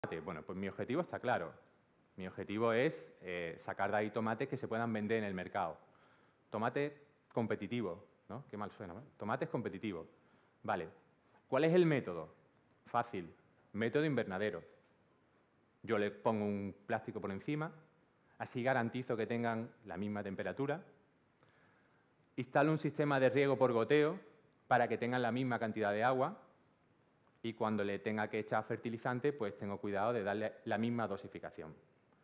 Bueno, pues mi objetivo está claro. Mi objetivo es sacar de ahí tomates que se puedan vender en el mercado. Tomate competitivo, ¿no? Qué mal suena, ¿no? Tomates competitivos. Vale. ¿Cuál es el método? Fácil. Método invernadero. Yo le pongo un plástico por encima, así garantizo que tengan la misma temperatura. Instalo un sistema de riego por goteo para que tengan la misma cantidad de agua. Y cuando le tenga que echar fertilizante, pues tengo cuidado de darle la misma dosificación.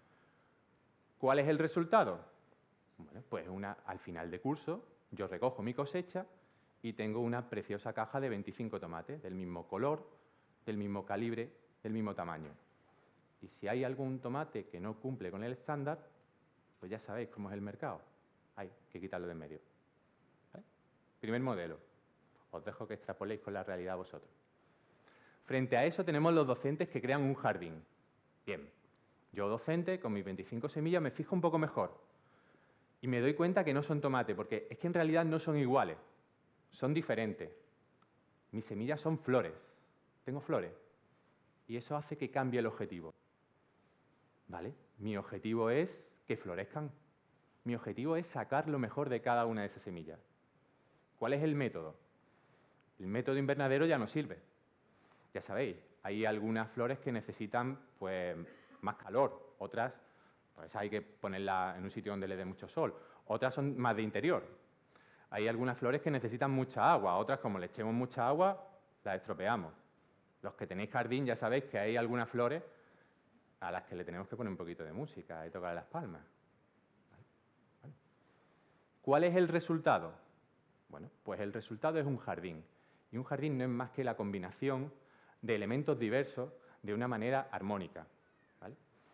¿Cuál es el resultado? Bueno, pues al final de curso yo recojo mi cosecha y tengo una preciosa caja de 25 tomates, del mismo color, del mismo calibre, del mismo tamaño. Y si hay algún tomate que no cumple con el estándar, pues ya sabéis cómo es el mercado. Hay que quitarlo de en medio. ¿Vale? Primer modelo. Os dejo que extrapoléis con la realidad vosotros. Frente a eso tenemos los docentes que crean un jardín. Bien, yo docente, con mis 25 semillas, me fijo un poco mejor. Y me doy cuenta que no son tomate, porque es que en realidad no son iguales, son diferentes. Mis semillas son flores, tengo flores. Y eso hace que cambie el objetivo. ¿Vale? Mi objetivo es que florezcan. Mi objetivo es sacar lo mejor de cada una de esas semillas. ¿Cuál es el método? El método invernadero ya no sirve. Ya sabéis, hay algunas flores que necesitan pues, más calor, otras pues hay que ponerlas en un sitio donde le dé mucho sol, otras son más de interior. Hay algunas flores que necesitan mucha agua, otras como le echemos mucha agua, las estropeamos. Los que tenéis jardín ya sabéis que hay algunas flores a las que le tenemos que poner un poquito de música y tocar las palmas. ¿Vale? ¿Cuál es el resultado? Bueno, pues el resultado es un jardín. Y un jardín no es más que la combinación de elementos diversos de una manera armónica. ¿Vale?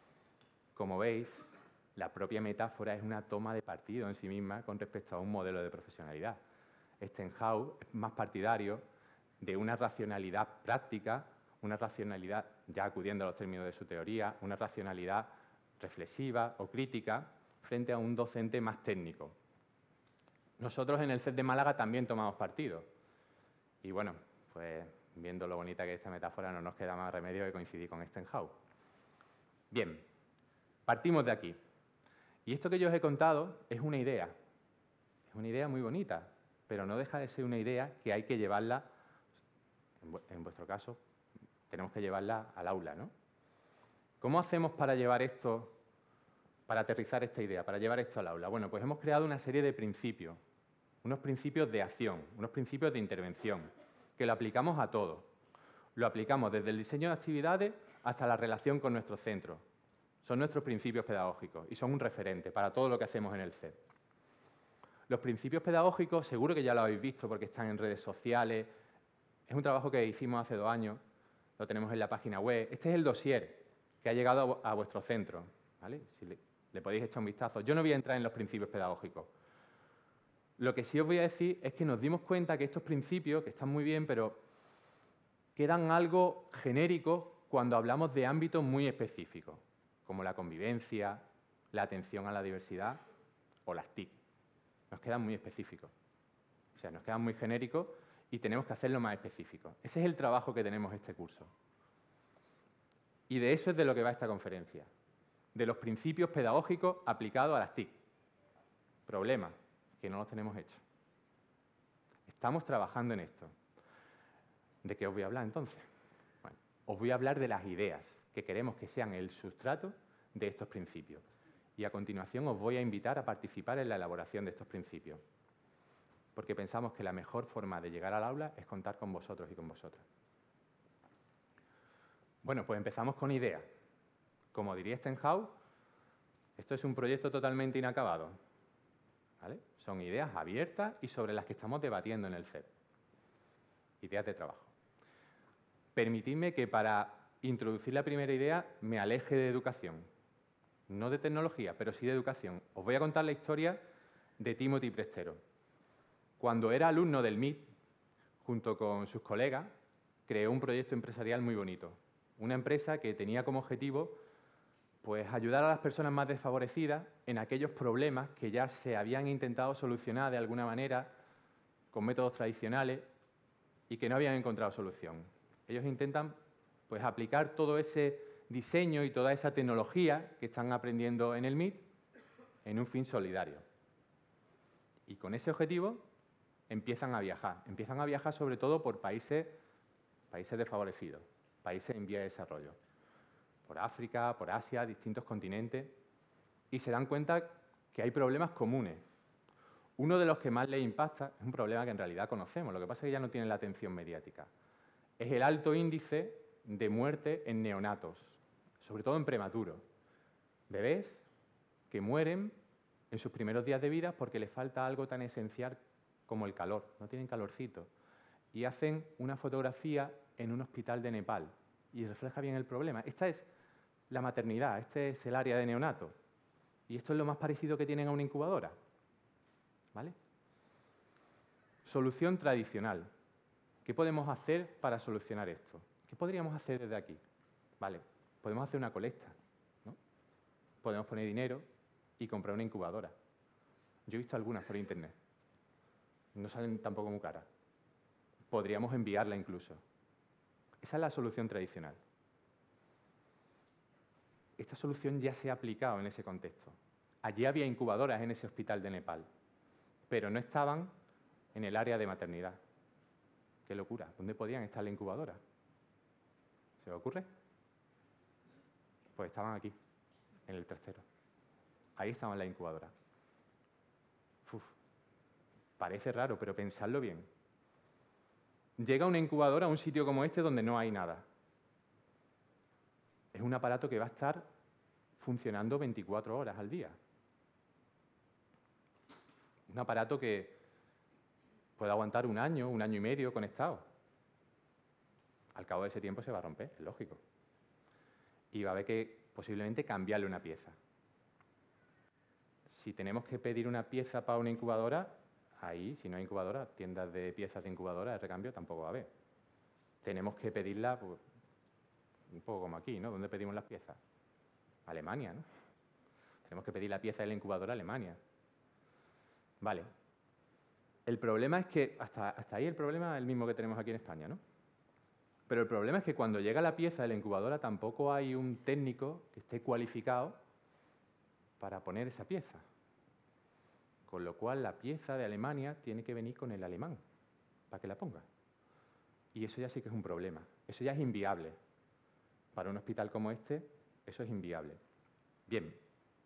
Como veis, la propia metáfora es una toma de partido en sí misma con respecto a un modelo de profesionalidad. Stenhouse es más partidario de una racionalidad práctica, una racionalidad, ya acudiendo a los términos de su teoría, una racionalidad reflexiva o crítica frente a un docente más técnico. Nosotros en el CEP de Málaga también tomamos partido. Y bueno, pues viendo lo bonita que es esta metáfora, no nos queda más remedio que coincidir con Stenhouse. Bien, partimos de aquí. Y esto que yo os he contado es una idea muy bonita, pero no deja de ser una idea que hay que llevarla, en vuestro caso, tenemos que llevarla al aula, ¿no? ¿Cómo hacemos para llevar esto, para aterrizar esta idea, para llevar esto al aula? Bueno, pues hemos creado una serie de principios, unos principios de acción, unos principios de intervención, que lo aplicamos a todo. Lo aplicamos desde el diseño de actividades hasta la relación con nuestros centros. Son nuestros principios pedagógicos y son un referente para todo lo que hacemos en el CEP. Los principios pedagógicos, seguro que ya lo habéis visto porque están en redes sociales. Es un trabajo que hicimos hace 2 años, lo tenemos en la página web. Este es el dossier que ha llegado a vuestro centro, ¿vale? Si le podéis echar un vistazo. Yo no voy a entrar en los principios pedagógicos. Lo que sí os voy a decir es que nos dimos cuenta que estos principios, que están muy bien, pero quedan algo genéricos cuando hablamos de ámbitos muy específicos, como la convivencia, la atención a la diversidad o las TIC. Nos quedan muy específicos. O sea, nos quedan muy genéricos y tenemos que hacerlo más específico. Ese es el trabajo que tenemos este curso. Y de eso es de lo que va esta conferencia, de los principios pedagógicos aplicados a las TIC. Problema, que no los tenemos hechos. Estamos trabajando en esto. ¿De qué os voy a hablar entonces? Bueno, os voy a hablar de las ideas que queremos que sean el sustrato de estos principios. Y a continuación os voy a invitar a participar en la elaboración de estos principios. Porque pensamos que la mejor forma de llegar al aula es contar con vosotros y con vosotras. Bueno, pues empezamos con ideas. Como diría Stenhouse, esto es un proyecto totalmente inacabado. ¿Vale? Son ideas abiertas y sobre las que estamos debatiendo en el CEP. Ideas de trabajo. Permitidme que para introducir la primera idea me aleje de educación. No de tecnología, pero sí de educación. Os voy a contar la historia de Timothy Prestero. Cuando era alumno del MIT, junto con sus colegas, creó un proyecto empresarial muy bonito. Una empresa que tenía como objetivo pues, ayudar a las personas más desfavorecidas en aquellos problemas que ya se habían intentado solucionar de alguna manera con métodos tradicionales y que no habían encontrado solución. Ellos intentan pues, aplicar todo ese diseño y toda esa tecnología que están aprendiendo en el MIT en un fin solidario. Y con ese objetivo empiezan a viajar sobre todo por países desfavorecidos, países en vía de desarrollo, por África, por Asia, distintos continentes, y se dan cuenta que hay problemas comunes. Uno de los que más les impacta es un problema que en realidad conocemos, lo que pasa es que ya no tiene la atención mediática. Es el alto índice de muerte en neonatos, sobre todo en prematuros. Bebés que mueren en sus primeros días de vida porque les falta algo tan esencial como el calor, no tienen calorcito. Y hacen una fotografía en un hospital de Nepal y refleja bien el problema. Esta es la maternidad, este es el área de neonato. Y esto es lo más parecido que tienen a una incubadora. ¿Vale? Solución tradicional. ¿Qué podemos hacer para solucionar esto? ¿Qué podríamos hacer desde aquí? Vale, podemos hacer una colecta, ¿no? Podemos poner dinero y comprar una incubadora. Yo he visto algunas por internet. No salen tampoco muy caras. Podríamos enviarla incluso. Esa es la solución tradicional. Esta solución ya se ha aplicado en ese contexto. Allí había incubadoras en ese hospital de Nepal, pero no estaban en el área de maternidad. ¡Qué locura! ¿Dónde podían estar las incubadoras? ¿Se os ocurre? Pues estaban aquí, en el trastero. Ahí estaban las incubadoras. Uf, parece raro, pero pensadlo bien. Llega una incubadora a un sitio como este donde no hay nada. Es un aparato que va a estar funcionando 24 horas al día. Un aparato que puede aguantar un año y medio conectado. Al cabo de ese tiempo se va a romper, es lógico. Y va a haber que posiblemente cambiarle una pieza. Si tenemos que pedir una pieza para una incubadora, ahí, si no hay incubadora, tiendas de piezas de incubadora de recambio tampoco va a haber. Tenemos que pedirla, pues, un poco como aquí, ¿no? ¿Dónde pedimos las piezas? Alemania, ¿no? Tenemos que pedir la pieza de la incubadora a Alemania. Vale. El problema es que, hasta ahí el problema es el mismo que tenemos aquí en España, ¿no? Pero el problema es que cuando llega la pieza de la incubadora tampoco hay un técnico que esté cualificado para poner esa pieza. Con lo cual la pieza de Alemania tiene que venir con el alemán para que la ponga. Y eso ya sí que es un problema. Eso ya es inviable. Para un hospital como este, eso es inviable. Bien.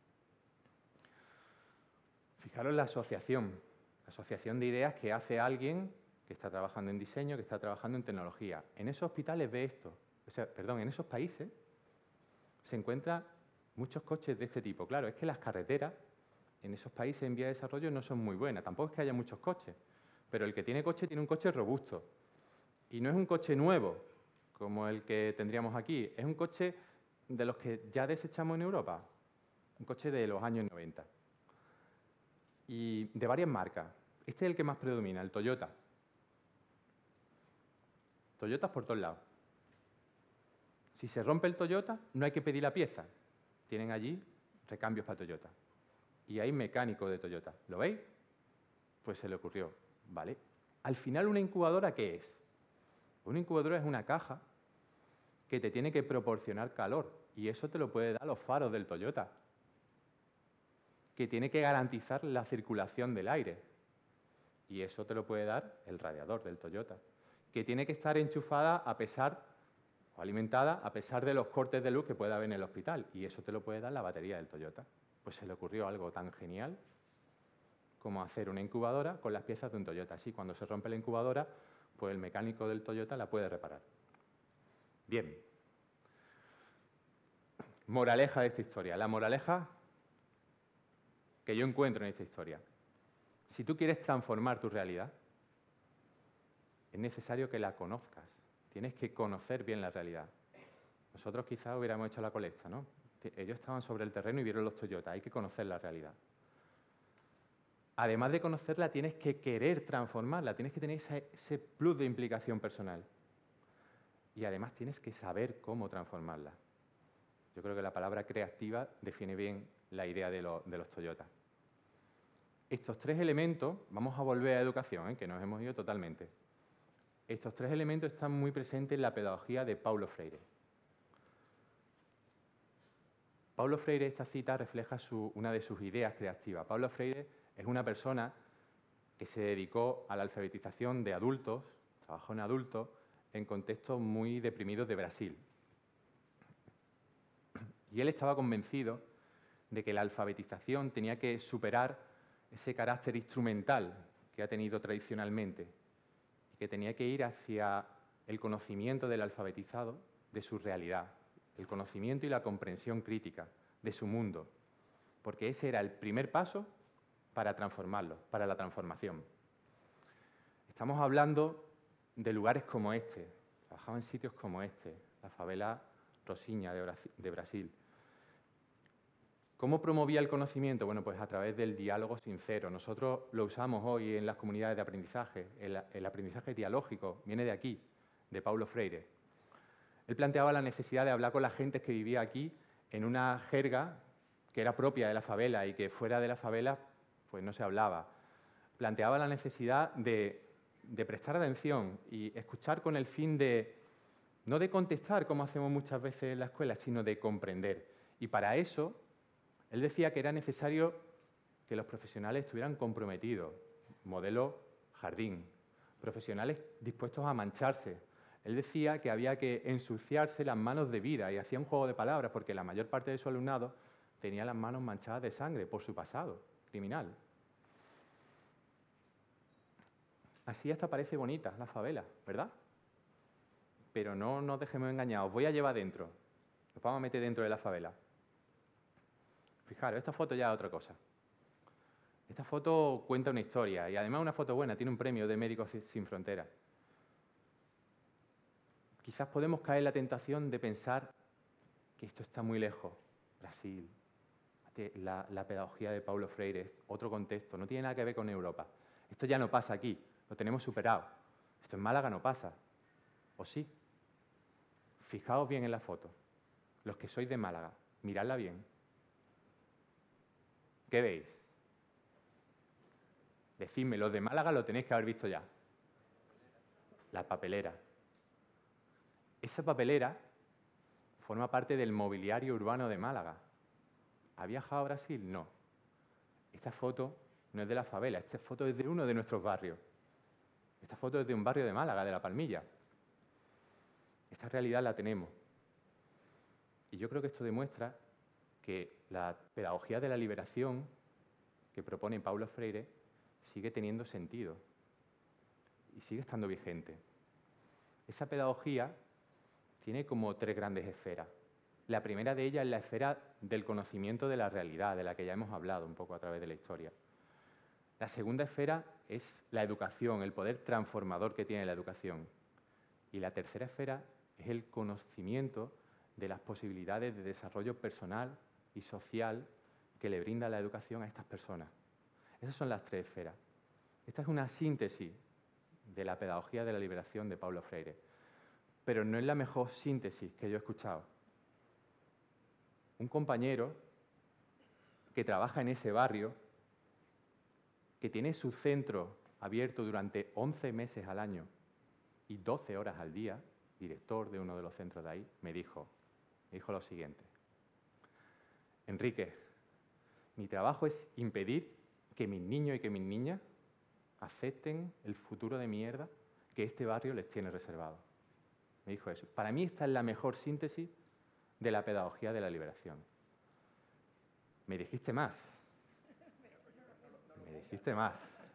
Fijaros la asociación de ideas que hace alguien que está trabajando en diseño, que está trabajando en tecnología. En esos hospitales ve esto. En esos países se encuentran muchos coches de este tipo. Claro, es que las carreteras en esos países en vía de desarrollo no son muy buenas. Tampoco es que haya muchos coches, pero el que tiene coche tiene un coche robusto. Y no es un coche nuevo, como el que tendríamos aquí. Es un coche de los que ya desechamos en Europa. Un coche de los años 90. Y de varias marcas. Este es el que más predomina, el Toyota. Toyotas por todos lados. Si se rompe el Toyota, no hay que pedir la pieza. Tienen allí recambios para Toyota. Y hay mecánico de Toyota. ¿Lo veis? Pues se le ocurrió. Vale. Al final, ¿una incubadora qué es? Una incubadora es una caja que te tiene que proporcionar calor. Y eso te lo puede dar los faros del Toyota. Que tiene que garantizar la circulación del aire. Y eso te lo puede dar el radiador del Toyota. Que tiene que estar enchufada o alimentada a pesar de los cortes de luz que pueda haber en el hospital. Y eso te lo puede dar la batería del Toyota. Pues se le ocurrió algo tan genial como hacer una incubadora con las piezas de un Toyota. Así, cuando se rompe la incubadora, pues el mecánico del Toyota la puede reparar. Bien. Moraleja de esta historia. La moraleja que yo encuentro en esta historia. Si tú quieres transformar tu realidad, es necesario que la conozcas. Tienes que conocer bien la realidad. Nosotros quizás hubiéramos hecho la colecta, ¿no? Ellos estaban sobre el terreno y vieron los Toyota. Hay que conocer la realidad. Además de conocerla, tienes que querer transformarla. Tienes que tener ese plus de implicación personal. Y además tienes que saber cómo transformarla. Yo creo que la palabra creativa define bien la idea de los Toyota. Estos tres elementos, vamos a volver a educación, que nos hemos ido totalmente. Estos tres elementos están muy presentes en la pedagogía de Paulo Freire. Paulo Freire, esta cita refleja una de sus ideas creativas. Paulo Freire es una persona que se dedicó a la alfabetización de adultos, trabajó en adultos, en contextos muy deprimidos de Brasil. Y él estaba convencido de que la alfabetización tenía que superar ese carácter instrumental que ha tenido tradicionalmente y que tenía que ir hacia el conocimiento del alfabetizado de su realidad, el conocimiento y la comprensión crítica de su mundo, porque ese era el primer paso para transformarlo, para la transformación. Estamos hablando de lugares como este, trabajaba en sitios como este, la favela Rosiña de Brasil. ¿Cómo promovía el conocimiento? Bueno, pues a través del diálogo sincero. Nosotros lo usamos hoy en las comunidades de aprendizaje. El aprendizaje dialógico viene de aquí, de Paulo Freire. Él planteaba la necesidad de hablar con la gente que vivía aquí en una jerga que era propia de la favela y que fuera de la favela pues no se hablaba. Planteaba la necesidad de prestar atención y escuchar con el fin de, no de contestar como hacemos muchas veces en la escuela, sino de comprender. Y para eso, él decía que era necesario que los profesionales estuvieran comprometidos, modelo jardín, profesionales dispuestos a mancharse. Él decía que había que ensuciarse las manos de vida y hacía un juego de palabras porque la mayor parte de su alumnado tenía las manos manchadas de sangre por su pasado criminal. Así hasta parece bonita la favela, ¿verdad? Pero no nos dejemos engañados. Os voy a llevar dentro. Nos vamos a meter dentro de la favela. Fijaros, esta foto ya es otra cosa. Esta foto cuenta una historia y además una foto buena, tiene un premio de Médicos Sin Fronteras. Quizás podemos caer en la tentación de pensar que esto está muy lejos. Brasil, la pedagogía de Paulo Freire, es otro contexto, no tiene nada que ver con Europa. Esto ya no pasa aquí, lo tenemos superado. Esto en Málaga no pasa. ¿O sí? Fijaos bien en la foto. Los que sois de Málaga, miradla bien. ¿Qué veis? Decidme, los de Málaga lo tenéis que haber visto ya. La papelera. Esa papelera forma parte del mobiliario urbano de Málaga. ¿Ha viajado a Brasil? No. Esta foto no es de la favela, esta foto es de uno de nuestros barrios. Esta foto es de un barrio de Málaga, de La Palmilla. Esta realidad la tenemos. Y yo creo que esto demuestra que la pedagogía de la liberación que propone Paulo Freire sigue teniendo sentido y sigue estando vigente. Esa pedagogía tiene como tres grandes esferas. La primera de ellas es la esfera del conocimiento de la realidad, de la que ya hemos hablado un poco a través de la historia. La segunda esfera es la educación, el poder transformador que tiene la educación. Y la tercera esfera es el conocimiento de las posibilidades de desarrollo personal y social que le brinda la educación a estas personas. Esas son las tres esferas. Esta es una síntesis de la pedagogía de la liberación de Paulo Freire, pero no es la mejor síntesis que yo he escuchado. Un compañero que trabaja en ese barrio, que tiene su centro abierto durante 11 meses al año y 12 horas al día, director de uno de los centros de ahí, me dijo lo siguiente: Enrique, mi trabajo es impedir que mis niños y que mis niñas acepten el futuro de mierda que este barrio les tiene reservado. Me dijo eso. Para mí esta es la mejor síntesis de la pedagogía de la liberación. Me dijiste más. Me dijiste más.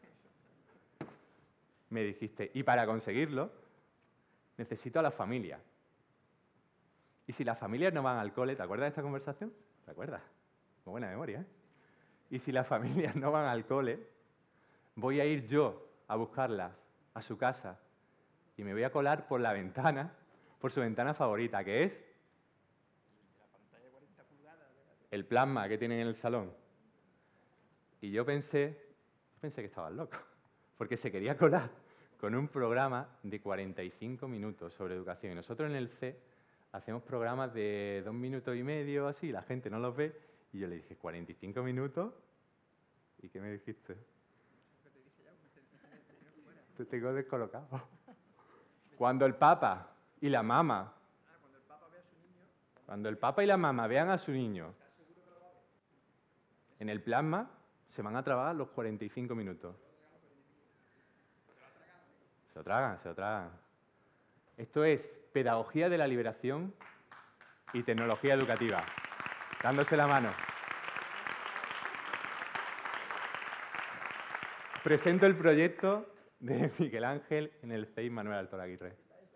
Me dijiste, y para conseguirlo, necesito a la familia. Y si las familias no van al cole, ¿te acuerdas de esta conversación? ¿Te acuerdas? Con buena memoria, ¿eh? Y si las familias no van al cole, voy a ir yo a buscarlas a su casa y me voy a colar por la ventana, por su ventana favorita, que es el plasma que tienen en el salón. Y yo pensé que estaban locos, porque se quería colar con un programa de 45 minutos sobre educación. Y nosotros en el C hacemos programas de 2 minutos y medio, así, la gente no los ve. Y yo le dije, ¿45 minutos? ¿Y qué me dijiste? Te tengo descolocado. Cuando el Papa y la Mama, cuando el Papa y la Mama vean a su niño En el plasma se van a trabajar los 45 minutos. Se lo tragan, se lo tragan. Esto es pedagogía de la liberación y tecnología educativa. Dándose la mano. Presento el proyecto de Miguel Ángel en el CEIP Manuel Altor Aguirre.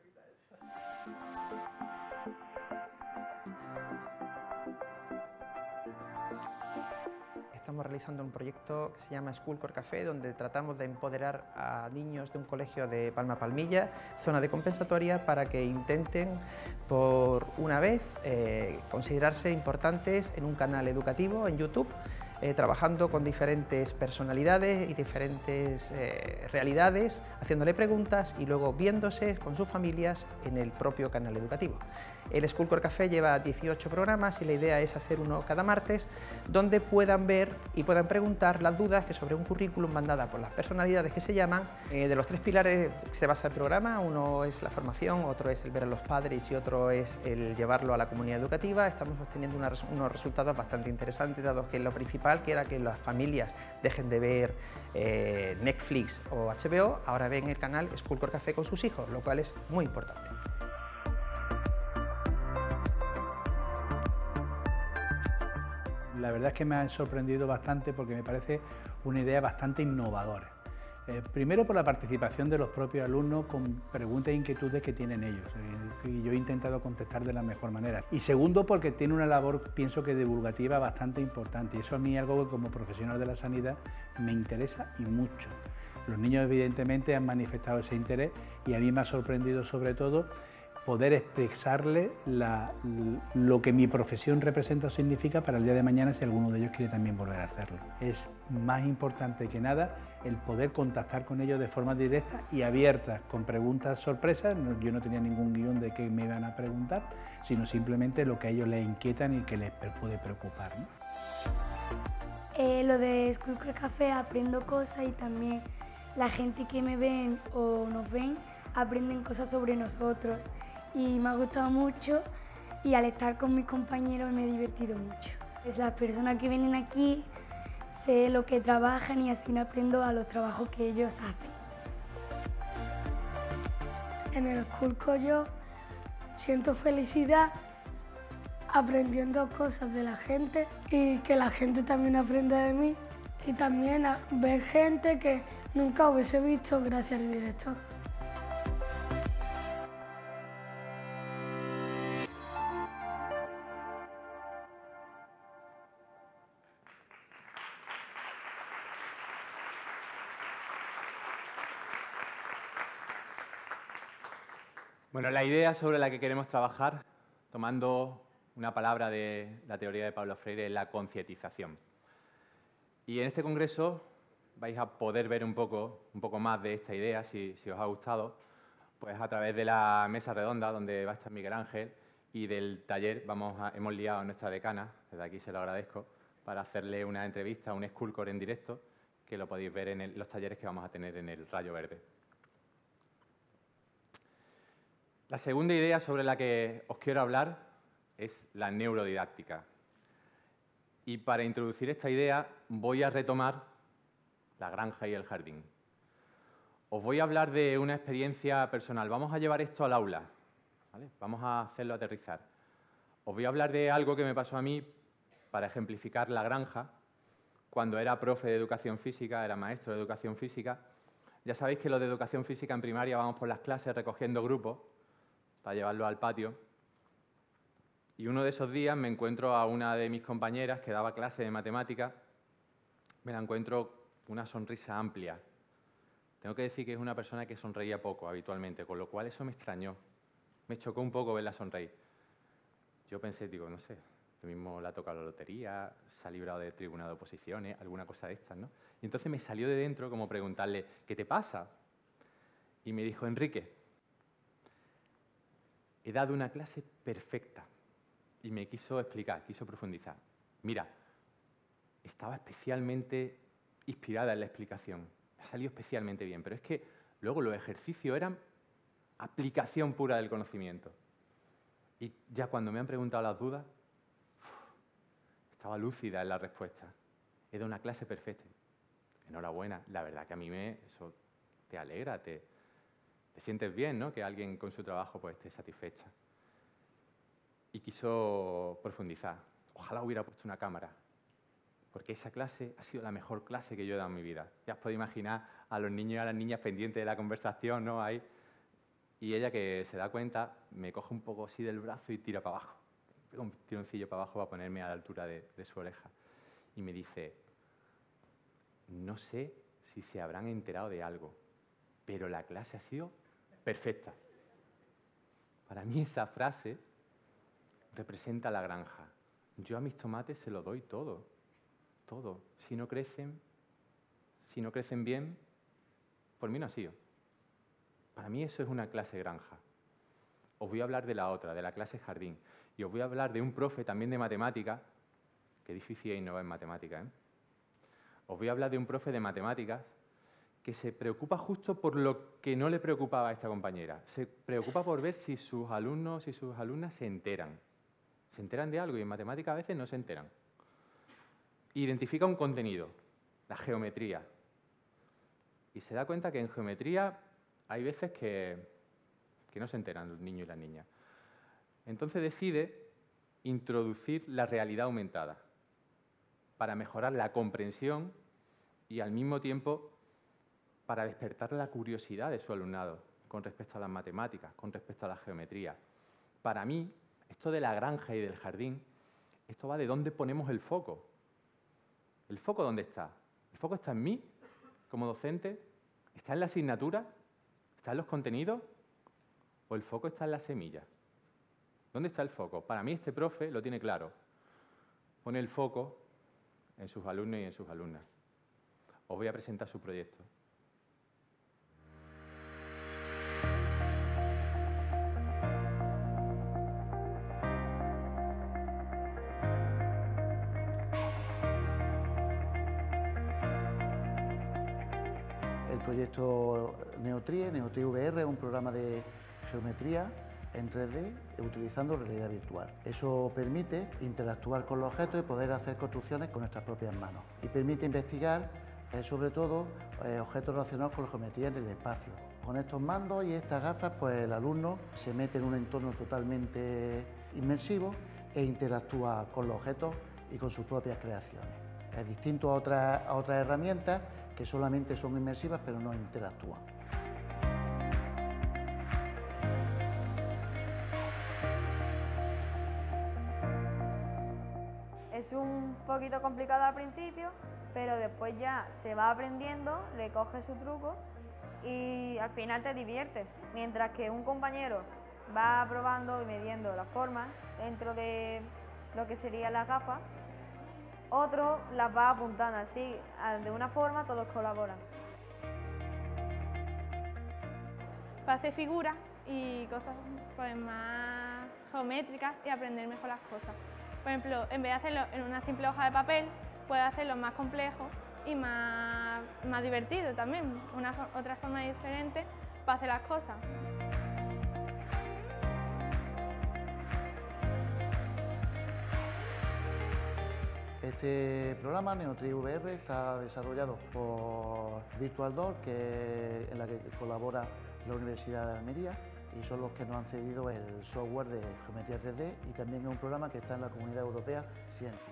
Estamos realizando un proyecto que se llama Schoolcore Café, donde tratamos de empoderar a niños de un colegio de Palma Palmilla, zona de compensatoria, para que intenten por una vez considerarse importantes en un canal educativo en YouTube, trabajando con diferentes personalidades y diferentes realidades, haciéndole preguntas y luego viéndose con sus familias en el propio canal educativo. El Schoolcore Café lleva 18 programas y la idea es hacer uno cada martes donde puedan ver y puedan preguntar las dudas que sobre un currículum mandada por las personalidades que se llaman. De los 3 pilares se basa el programa, uno es la formación, otro es el ver a los padres y otro es el llevarlo a la comunidad educativa. Estamos obteniendo unos resultados bastante interesantes, dado que lo principal, que era que las familias dejen de ver Netflix o HBO, ahora ven el canal Schoolcore Café con sus hijos, lo cual es muy importante. La verdad es que me ha sorprendido bastante porque me parece una idea bastante innovadora. Primero por la participación de los propios alumnos con preguntas e inquietudes que tienen ellos, y yo he intentado contestar de la mejor manera. Y segundo porque tiene una labor, pienso que divulgativa, bastante importante, y eso a mí es algo que como profesional de la sanidad me interesa y mucho. Los niños evidentemente han manifestado ese interés y a mí me ha sorprendido sobre todo poder expresarle lo que mi profesión representa o significa para el día de mañana si alguno de ellos quiere también volver a hacerlo. Es más importante que nada el poder contactar con ellos de forma directa y abierta, con preguntas sorpresas. Yo no tenía ningún guión de qué me iban a preguntar, sino simplemente lo que a ellos les inquietan y que les puede preocupar, ¿no? Lo de Schoolcore Café aprendo cosas y también la gente que me ven o nos ven aprenden cosas sobre nosotros. Y me ha gustado mucho y al estar con mis compañeros me he divertido mucho. Las personas que vienen aquí sé lo que trabajan y así aprendo a los trabajos que ellos hacen. En el Schoolcore yo siento felicidad aprendiendo cosas de la gente y que la gente también aprenda de mí y también a ver gente que nunca hubiese visto gracias al director. Bueno, la idea sobre la que queremos trabajar, tomando una palabra de la teoría de Pablo Freire, es la concientización. Y en este congreso vais a poder ver un poco más de esta idea, si os ha gustado, pues a través de la mesa redonda donde va a estar Miguel Ángel y del taller hemos liado a nuestra decana, desde aquí se lo agradezco, para hacerle una entrevista, un Schoolcore en directo, que lo podéis ver en los talleres que vamos a tener en el Rayo Verde. La segunda idea sobre la que os quiero hablar es la neurodidáctica. Y para introducir esta idea voy a retomar la granja y el jardín. Os voy a hablar de una experiencia personal. Vamos a llevar esto al aula, ¿vale? Vamos a hacerlo aterrizar. Os voy a hablar de algo que me pasó a mí para ejemplificar la granja. Cuando era profe de educación física, era maestro de educación física. Ya sabéis que los de educación física en primaria vamos por las clases recogiendo grupos para llevarlo al patio. Y uno de esos días me encuentro a una de mis compañeras que daba clase de matemáticas, me la encuentro una sonrisa amplia. Tengo que decir que es una persona que sonreía poco habitualmente, con lo cual eso me extrañó. Me chocó un poco verla sonreír. Yo pensé, digo, no sé, lo mismo le ha tocado la lotería, se ha librado de tribunal de oposiciones, alguna cosa de estas, ¿no? Y entonces me salió de dentro como preguntarle, ¿qué te pasa? Y me dijo, Enrique, he dado una clase perfecta. Y me quiso explicar, quiso profundizar. Mira, estaba especialmente inspirada en la explicación. Me ha salido especialmente bien, pero es que luego los ejercicios eran aplicación pura del conocimiento. Y ya cuando me han preguntado las dudas, estaba lúcida en la respuesta. He dado una clase perfecta. Enhorabuena, la verdad que a mí eso te alegra, te sientes bien, ¿no? Que alguien con su trabajo pues esté satisfecha. Y quiso profundizar. Ojalá hubiera puesto una cámara, porque esa clase ha sido la mejor clase que yo he dado en mi vida. Ya os podéis imaginar a los niños y a las niñas pendientes de la conversación, ¿no? Ahí. Y ella, que se da cuenta, me coge un poco así del brazo y tira para abajo. Pega un tironcillo para abajo para ponerme a la altura de su oreja. Y me dice, no sé si se habrán enterado de algo, pero la clase ha sido perfecta. Para mí esa frase representa la granja. Yo a mis tomates se lo doy todo, todo. Si no crecen bien, por mí no ha sido. Para mí eso es una clase granja. Os voy a hablar de la otra, de la clase jardín. Y os voy a hablar de un profe también de matemáticas, que difícil es innovar en matemáticas, ¿eh? Os voy a hablar de un profe de matemáticas que se preocupa justo por lo que no le preocupaba a esta compañera. Se preocupa por ver si sus alumnos y sus alumnas se enteran. Se enteran de algo y en matemáticas a veces no se enteran. Identifica un contenido, la geometría. Y se da cuenta que en geometría hay veces que no se enteran los niños y las niñas. Entonces decide introducir la realidad aumentada para mejorar la comprensión y al mismo tiempo para despertar la curiosidad de su alumnado con respecto a las matemáticas, con respecto a la geometría. Para mí, esto de la granja y del jardín, esto va de dónde ponemos el foco. ¿El foco dónde está? ¿El foco está en mí como docente? ¿Está en la asignatura? ¿Está en los contenidos? ¿O el foco está en la semilla? ¿Dónde está el foco? Para mí este profe lo tiene claro. Pone el foco en sus alumnos y en sus alumnas. Os voy a presentar su proyecto. El proyecto Neotrie VR, es un programa de geometría en 3D utilizando realidad virtual. Eso permite interactuar con los objetos y poder hacer construcciones con nuestras propias manos. Y permite investigar, sobre todo, objetos relacionados con la geometría en el espacio. Con estos mandos y estas gafas, pues el alumno se mete en un entorno totalmente inmersivo e interactúa con los objetos y con sus propias creaciones. Es distinto a otras herramientas que solamente son inmersivas pero no interactúan. Es un poquito complicado al principio, pero después ya se va aprendiendo, le coges su truco y al final te diviertes. Mientras que un compañero va probando y midiendo las formas dentro de lo que serían las gafas, otro las va apuntando así, de una forma todos colaboran. Para hacer figuras y cosas pues, más geométricas y aprender mejor las cosas. Por ejemplo, en vez de hacerlo en una simple hoja de papel, puedes hacerlo más complejo y más divertido también, otra forma diferente para hacer las cosas. Este programa, Neotrie VR, está desarrollado por Virtual Door, en la que colabora la Universidad de Almería, y son los que nos han cedido el software de geometría 3D, y también es un programa que está en la Comunidad Europea Scientix.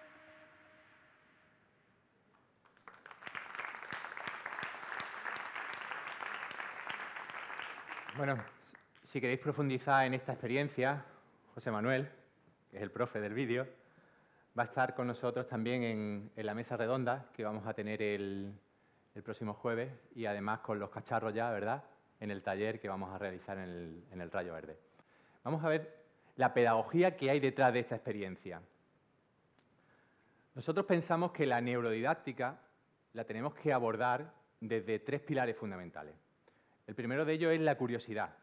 Bueno, si queréis profundizar en esta experiencia, José Manuel, que es el profe del vídeo, va a estar con nosotros también en la mesa redonda que vamos a tener el próximo jueves y además con los cacharros ya, ¿verdad?, en el taller que vamos a realizar en el Rayo Verde. Vamos a ver la pedagogía que hay detrás de esta experiencia. Nosotros pensamos que la neurodidáctica la tenemos que abordar desde tres pilares fundamentales. El primero de ellos es la curiosidad.